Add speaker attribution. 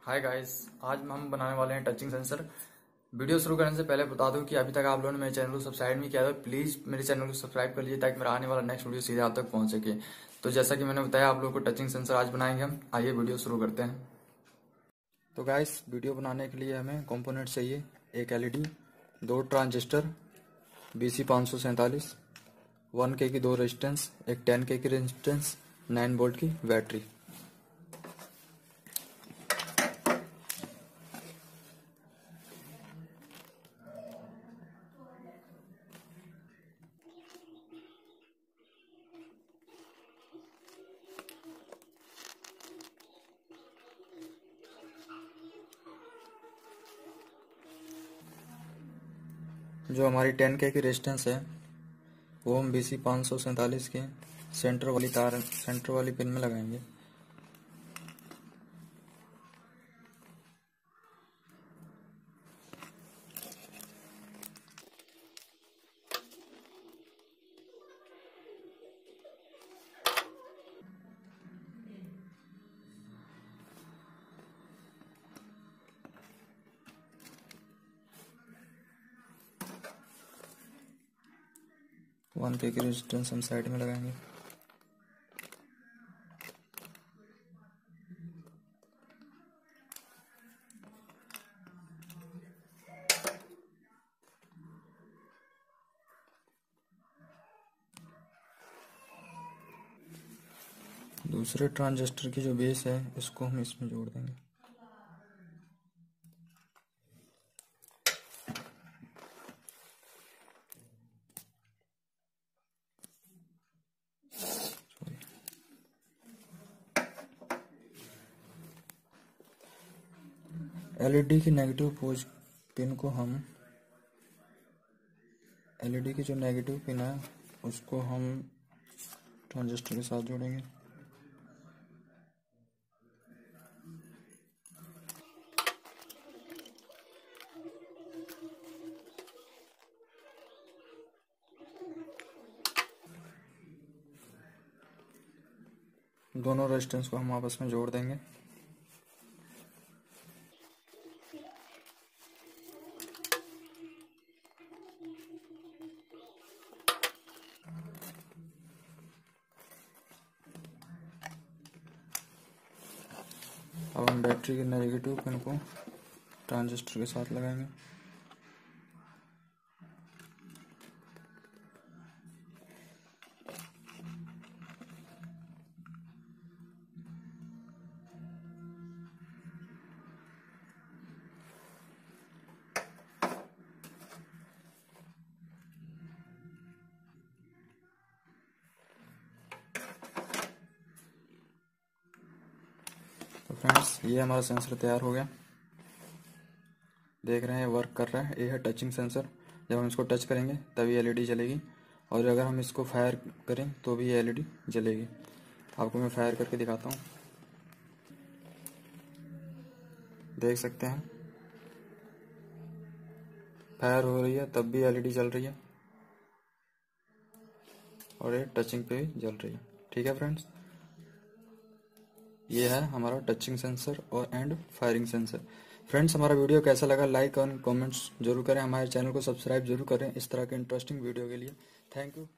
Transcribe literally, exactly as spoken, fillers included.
Speaker 1: Hi guys, आज हम बनाने वाले हैं टचिंग सेंसर। वीडियो शुरू करने से पहले बता दूं कि अभी तक आप लोगों ने मेरे चैनल को सब्सक्राइब नहीं किया तो प्लीज मेरे चैनल को सब्सक्राइब कर लीजिए ताकि मेरा आने वाला नेक्स्ट वीडियो सीधे आप तक पहुंच सके। तो जैसा कि मैंने बताया, आप लोगों को टचिंग सेंसर आज बनाएंगे हम। आइए वीडियो शुरू करते हैं। तो गाइस, वीडियो बनाने के लिए हमें कॉम्पोनेंट चाहिए। एक एलईडी, दो ट्रांजिस्टर, बीसी पाँच सौ सैंतालीस, वन के की दो रेजिस्टेंस, एक टेन के की रेजिस्टेंस, नाइन वोल्ट की बैटरी। जो हमारी टेन के की रेजिस्टेंस है वो हम बीसी पाँच सौ सैंतालीस के सेंटर वाली तार सेंटर वाली पिन में लगाएंगे। वन के की रेजिस्टेंस हम साइड में लगाएंगे। दूसरे ट्रांजिस्टर की जो बेस है इसको हम इसमें जोड़ देंगे। एलईडी की नेगेटिव पोज पिन को हम एलईडी की जो नेगेटिव पिन है उसको हम ट्रांजिस्टर के साथ जोड़ेंगे। दोनों रेजिस्टेंस को हम आपस में जोड़ देंगे। अब हम बैटरी के नेगेटिव पिन को ट्रांजिस्टर के साथ लगाएंगे। तो फ्रेंड्स, ये हमारा सेंसर तैयार हो गया। देख रहे हैं वर्क कर रहा है। ये है टचिंग सेंसर। जब हम इसको टच करेंगे तभी एलईडी जलेगी, और अगर हम इसको फायर करें तो भी एलईडी जलेगी। आपको मैं फायर करके दिखाता हूँ। देख सकते हैं फायर हो रही है तब भी एलईडी जल रही है, और ये टचिंग पे भी जल रही है। ठीक है फ्रेंड्स, ये है हमारा टचिंग सेंसर और एंड फायरिंग सेंसर। फ्रेंड्स, हमारा वीडियो कैसा लगा लाइक और कमेंट्स जरूर करें। हमारे चैनल को सब्सक्राइब जरूर करें इस तरह के इंटरेस्टिंग वीडियो के लिए। Thank you.